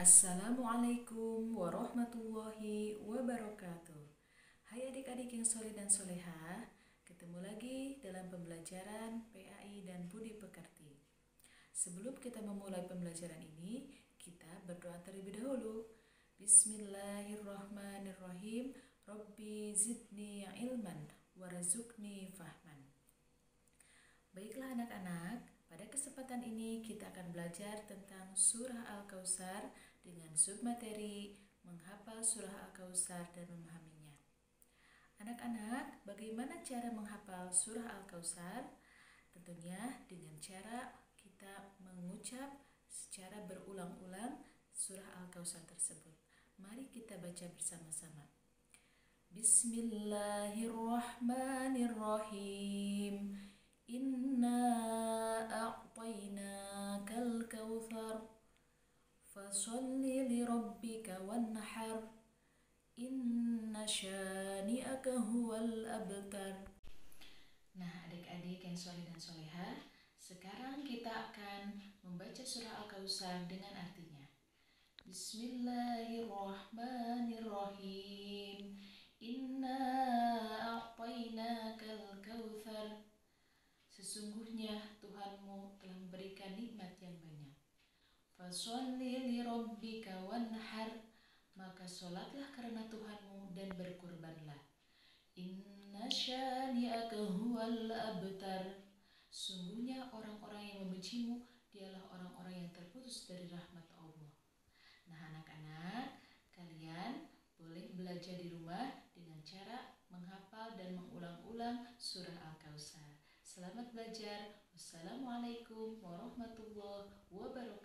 Assalamualaikum warahmatullahi wabarakatuh. Hai adik-adik yang soleh dan soleha, ketemu lagi dalam pembelajaran PAI dan Budi Pekerti. Sebelum kita memulai pembelajaran ini, kita berdoa terlebih dahulu. Bismillahirrahmanirrahim. Rabbi zidni ilman warazukni fahman. Baiklah anak-anak, pada kesempatan ini kita akan belajar tentang surah Al-Kautsar dengan submateri menghafal surah Al-Kautsar dan memahaminya. Anak-anak, bagaimana cara menghafal surah Al-Kautsar? Tentunya dengan cara kita mengucap secara berulang-ulang surah Al-Kautsar tersebut. Mari kita baca bersama-sama. Bismillahirrahmanirrahim. Inna a'tainakal kautsar fasalli lirabbika wanhar inna syani'aka huwal abtar. Nah, adik-adik yang soleh dan soleha, sekarang kita akan membaca surah Al-Kautsar dengan artinya. Bismillahirrahmanirrahim. Inna a'tainakal kautsar. Sesungguhnya Tuhanmu telah memberikan nikmat yang banyak. Fasholli lirabbika wanhar. Maka sholatlah karena Tuhanmu dan berkurbanlah. Inna syani'aka huwal abtar. Sungguhnya orang-orang yang membencimu dialah orang-orang yang terputus dari rahmat Allah. Nah anak-anak, kalian boleh belajar di rumah dengan cara menghafal dan mengulang-ulang surah Al-Kautsar. Selamat belajar. Wassalamualaikum warahmatullahi wabarakatuh.